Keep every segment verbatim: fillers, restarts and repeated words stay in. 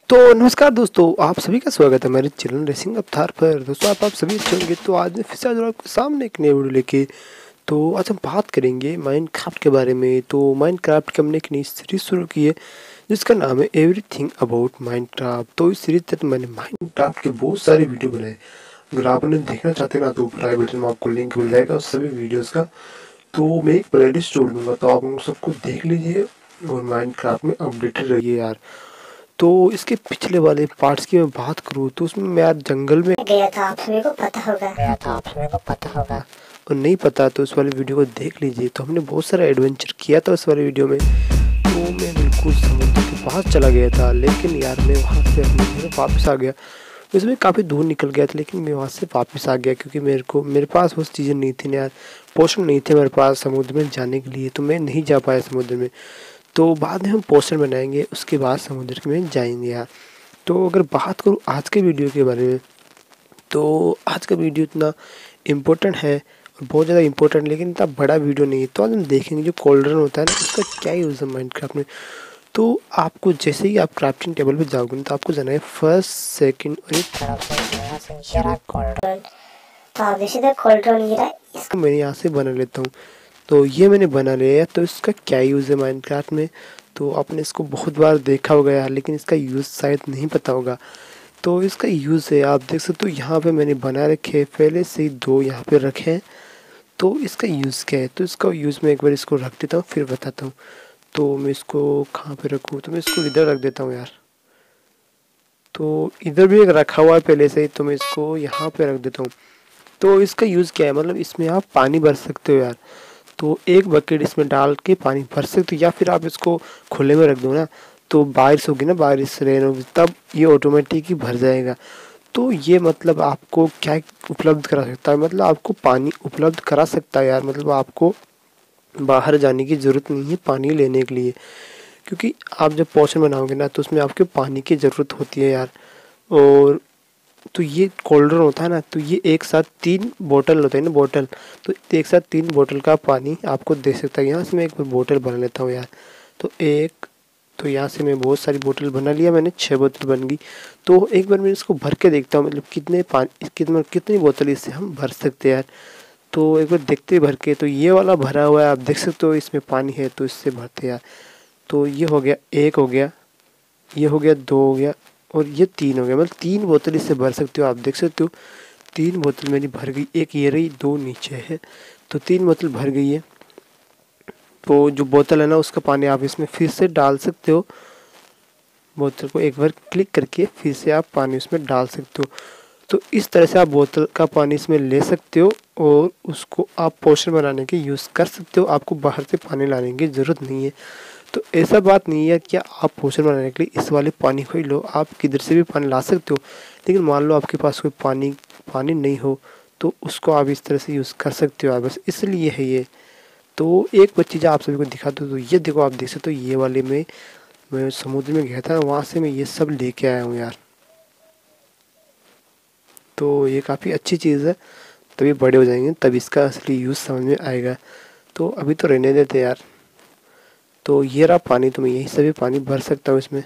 तो नमस्कार दोस्तों, आप सभी का स्वागत है मेरे चैनल रेसिंग अवतार पर। दोस्तों आप आप सभी अच्छे होंगे। तो आज मैं फिर से हाजिर हूं आपके सामने एक नई वीडियो लेके। तो आज हम बात करेंगे माइनक्राफ्ट के बारे में। तो माइनक्राफ्ट की हमने एक नई सीरीज शुरू की है जिसका नाम है एवरीथिंग अबाउट माइनक्राफ्ट। तो इस सीरीज तक मैंने माइनक्राफ्ट के बहुत सारे वीडियो बनाए। अगर आप उन्हें देखना चाहते हैं ना तो ऊपर आई बटन में आपको लिंक मिल जाएगा उस सभी वीडियोज़ का। तो मैं एक प्ले लिस्ट जोड़ दूँगा, तो आप उन सबको देख लीजिए और माइनक्राफ्ट में अपडेटेड रहिए यार। तो इसके पिछले वाले पार्ट्स की मैं बात करूँ तो उसमें मैं यार जंगल में गया था, आप सभी को पता होगा गया था, आप सभी को पता होगा। और नहीं पता तो उस वाले वीडियो को देख लीजिए। तो हमने बहुत सारा एडवेंचर किया था उस वाले वीडियो में। तो मैं बिल्कुल समुद्र के पास चला गया था, लेकिन यार मैं वहाँ से अपने घर वापस आ गया। उसमें काफ़ी दूर निकल गया था, लेकिन मैं वहाँ से वापस आ गया क्योंकि मेरे को मेरे पास वो चीज़ें नहीं थी ना यार। पोषण नहीं थे मेरे पास समुद्र में जाने के लिए, तो मैं नहीं जा पाया समुद्र में। तो बाद में हम पोस्टर बनाएंगे, उसके बाद समुद्र में जाएंगे यार। तो अगर बात करूँ आज के वीडियो के बारे में, तो आज का वीडियो इतना इम्पोर्टेंट है और बहुत ज़्यादा इम्पोर्टेंट, लेकिन इतना बड़ा वीडियो नहीं है। तो आज हम देखेंगे जो कोल्ड्रन होता है ना, उसका क्या यूज़ है माइनक्राफ्ट में। तो आपको जैसे ही आप क्राफ्टिंग टेबल पे जाओगे ना, तो आपको जाना है फर्स्ट सेकंड और एक तरफ से यहाँ से ये रहा कोल्ड्रन। तो आप जैसे तो कोल्ड्रॉन ये रहा इसको मैं यहाँ से बना लेता हूँ। तो ये मैंने बना लिया है। तो इसका क्या यूज़ है माइनक्राफ्ट में, तो आपने इसको बहुत बार देखा होगा यार, लेकिन इसका यूज़ शायद नहीं पता होगा। तो इसका यूज़ है, आप देख सकते हो यहाँ पे मैंने बना रखे पहले से ही दो यहाँ पे रखे हैं। तो इसका यूज़ क्या है, तो इसका यूज़ मैं एक बार इसको रख देता हूँ फिर बताता हूँ। तो मैं इसको कहाँ पे रखूँ, तो मैं इसको इधर रख देता हूँ यार। तो इधर भी एक रखा हुआ है पहले से ही, तो मैं इसको यहाँ पे रख देता हूँ। तो इसका यूज़ क्या है, मतलब इसमें आप पानी भर सकते हो यार। तो एक बकेट इसमें डाल के पानी भर सकते हो, या फिर आप इसको खुले में रख दो ना। तो बारिश होगी ना, बारिश रेन होगी, तब ये ऑटोमेटिक ही भर जाएगा। तो ये मतलब आपको क्या उपलब्ध करा सकता है, मतलब आपको पानी उपलब्ध करा सकता है यार। मतलब आपको बाहर जाने की ज़रूरत नहीं है पानी लेने के लिए, क्योंकि आप जब पोषण बनाओगे ना तो उसमें आपके पानी की ज़रूरत होती है यार। और तो ये कोल्डर होता है ना, तो ये एक साथ तीन बोतल होता है ना, बोतल। तो एक साथ तीन बोतल का पानी आपको दे सकता है। यहाँ से मैं एक बोतल बना लेता हूँ यार। तो एक तो यहाँ से मैं बहुत सारी बोतल बना लिया मैंने, छः बोतल बन गई। तो एक बार मैं इसको भर के देखता हूँ, मतलब कितने पानी कितने कितनी बोतल इससे हम भर सकते हैं यार। तो एक बार देखते भर के, तो ये वाला भरा हुआ है, आप देख सकते हो इसमें पानी है, तो इससे भरते यार। तो ये हो गया, एक हो गया, ये हो गया, दो हो गया, और ये तीन हो गया। मतलब तीन बोतल इससे भर सकते हो, आप देख सकते हो। तीन बोतल मेरी भर गई, एक ये रही, दो नीचे है। तो तीन बोतल भर गई है। तो जो बोतल है ना, उसका पानी आप इसमें फिर से डाल सकते हो। बोतल को एक बार क्लिक करके फिर से आप पानी उसमें डाल सकते हो। तो इस तरह से आप बोतल का पानी इसमें ले सकते हो और उसको आप पोषण बनाने के यूज़ कर सकते हो। आपको बाहर से पानी लाने की ज़रूरत नहीं है। तो ऐसा बात नहीं है कि आप पोषण बनाने के लिए इस वाले पानी को ही लो, आप किधर से भी पानी ला सकते हो। लेकिन मान लो आपके पास कोई पानी पानी नहीं हो, तो उसको आप इस तरह से यूज़ कर सकते हो यार, बस इसलिए है ये। तो एक बार चीज़ आप सभी को दिखा दूँ, तो ये देखो, आप देख सकते हो ये वाले में मैं समुद्र में गया था, वहाँ से मैं ये सब लेके आया हूँ यार। तो ये काफ़ी अच्छी चीज़ है, तभी बड़े हो जाएंगे तब इसका असली यूज़ समझ में आएगा। तो अभी तो रहने देते यार। तो ये रहा पानी, तो मैं यहीं से भी पानी भर सकता हूँ इसमें।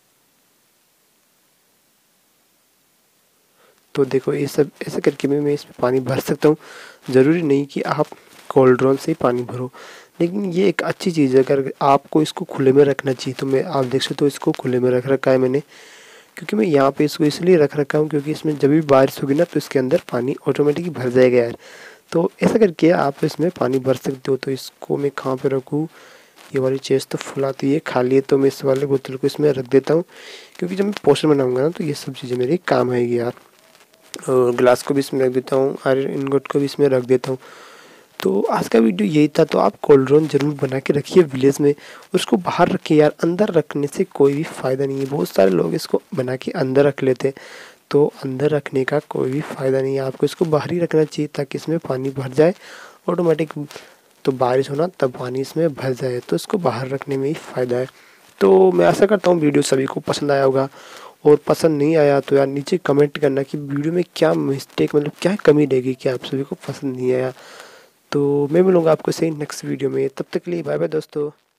तो देखो ये सब ऐसे करके भी मैं इसमें पानी भर सकता हूँ। ज़रूरी नहीं कि आप कोल्ड्रॉन से ही पानी भरो, लेकिन ये एक अच्छी चीज़ है। अगर आपको इसको खुले में रखना चाहिए, तो मैं आप देख सकते हो इसको खुले में रख रखा है मैंने, क्योंकि मैं यहाँ पे इसको इसलिए रख रखा हूँ क्योंकि इसमें जब भी बारिश होगी ना, तो इसके अंदर पानी ऑटोमेटिक भर जाएगा यार। तो ऐसा करके आप इसमें पानी भर सकते हो। तो इसको मैं कहाँ पे रखूँ, ये वाली चेस्ट तो फुल आती है, खाली है, तो मैं इस वाले बोतल को इसमें रख देता हूँ, क्योंकि जब मैं पोषण बनाऊँगा ना तो ये सब चीज़ें मेरी काम आएगी यार। और ग्लास को भी इसमें रख देता हूँ, आयरन इनगोट को भी इसमें रख देता हूँ। तो आज का वीडियो यही था। तो आप कोल्ड्रॉन ज़रूर बना के रखिए विलेज में, उसको बाहर रखिए यार। अंदर रखने से कोई भी फ़ायदा नहीं है। बहुत सारे लोग इसको बना के अंदर रख लेते हैं, तो अंदर रखने का कोई भी फ़ायदा नहीं है। आपको इसको बाहर ही रखना चाहिए ताकि इसमें पानी भर जाए ऑटोमेटिक। तो बारिश होना तब पानी इसमें भर जाए, तो इसको बाहर रखने में ही फ़ायदा है। तो मैं आशा करता हूँ वीडियो सभी को पसंद आया होगा, और पसंद नहीं आया तो यार नीचे कमेंट करना कि वीडियो में क्या मिस्टेक, मतलब क्या कमी रहेगी कि आप सभी को पसंद नहीं आया। तो मैं मिलूँगा आपको सही नेक्स्ट वीडियो में, तब तक के लिए बाय बाय दोस्तों।